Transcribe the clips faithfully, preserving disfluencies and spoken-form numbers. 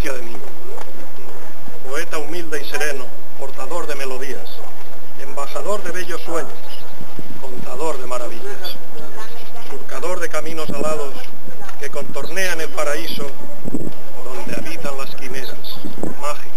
aprecia de mí. Poeta humilde y sereno, portador de melodías, embajador de bellos sueños, contador de maravillas, surcador de caminos alados que contornean el paraíso donde habitan las quimeras mágicas.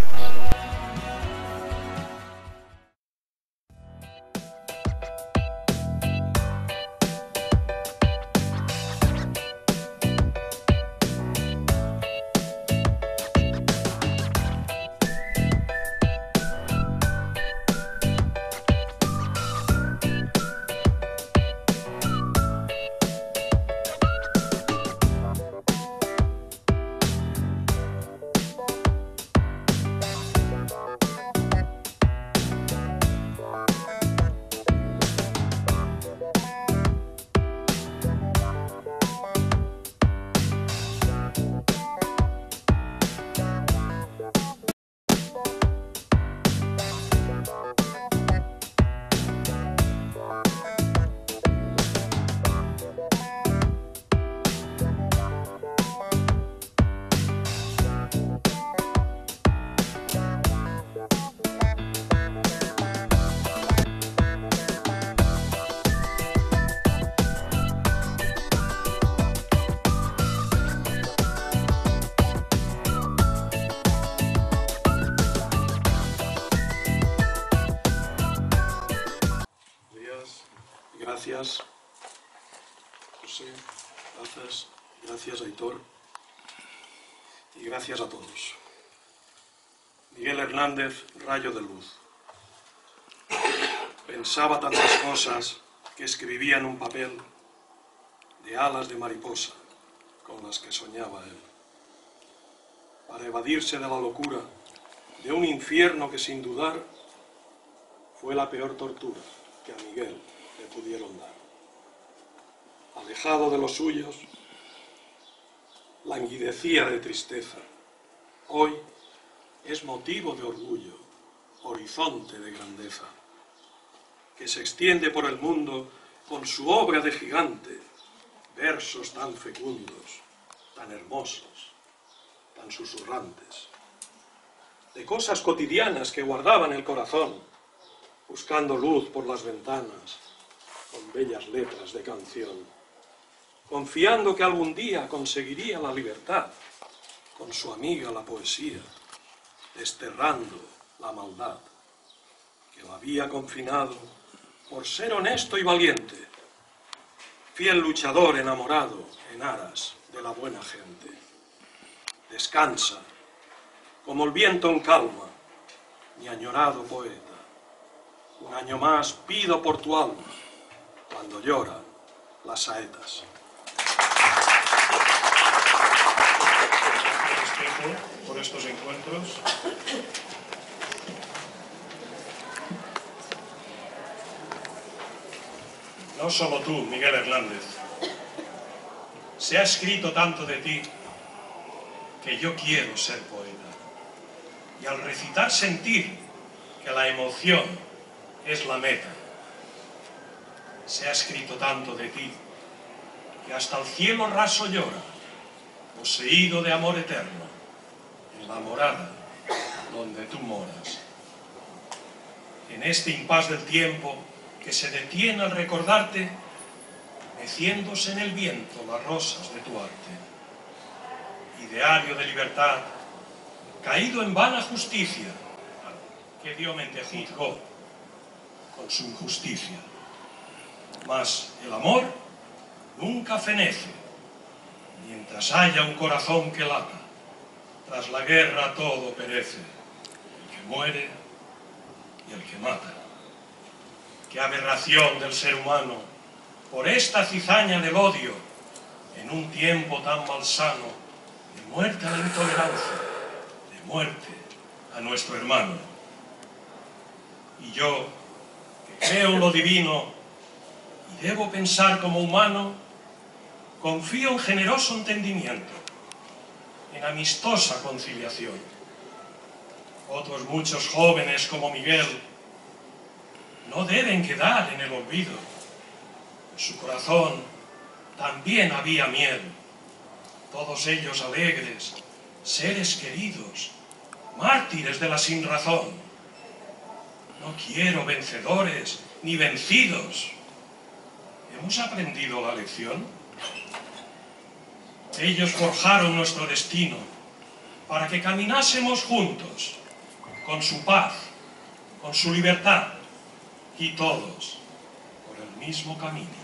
Gracias, José, gracias, gracias, Aitor, y gracias a todos. Miguel Hernández, rayo de luz. Pensaba tantas cosas que escribía en un papel de alas de mariposa con las que soñaba él. Para evadirse de la locura, de un infierno que sin dudar fue la peor tortura que a Miguel le pudieron dar. Alejado de los suyos, languidecía de tristeza. Hoy es motivo de orgullo, horizonte de grandeza, que se extiende por el mundo con su obra de gigante, versos tan fecundos, tan hermosos, tan susurrantes, de cosas cotidianas que guardaban el corazón, buscando luz por las ventanas, con bellas letras de canción, confiando que algún día conseguiría la libertad, con su amiga la poesía, desterrando la maldad, que lo había confinado por ser honesto y valiente, fiel luchador enamorado en aras de la buena gente. Descansa, como el viento en calma, mi añorado poeta. Un año más pido por tu alma, cuando lloran las saetas. Respeto por estos encuentros. No solo tú, Miguel Hernández. Se ha escrito tanto de ti que yo quiero ser poeta. Y al recitar sentir que la emoción es la meta. Se ha escrito tanto de ti que hasta el cielo raso llora, poseído de amor eterno, en la morada donde tú moras. En este impas del tiempo que se detiene al recordarte, meciéndose en el viento las rosas de tu arte. Ideario de libertad, caído en vana justicia, que Dios te juzgó con su injusticia. Mas el amor nunca fenece, mientras haya un corazón que lata. Tras la guerra todo perece, el que muere y el que mata. Qué aberración del ser humano por esta cizaña del odio, en un tiempo tan malsano, de muerte a la intolerancia, de muerte a nuestro hermano. Y yo, que creo en lo divino y debo pensar como humano, confío en generoso entendimiento, en amistosa conciliación. Otros muchos jóvenes como Miguel no deben quedar en el olvido. En su corazón también había miel, todos ellos alegres, seres queridos, mártires de la sinrazón. No quiero vencedores ni vencidos. ¿Hemos aprendido la lección? Ellos forjaron nuestro destino para que caminásemos juntos, con su paz, con su libertad, y todos por el mismo camino.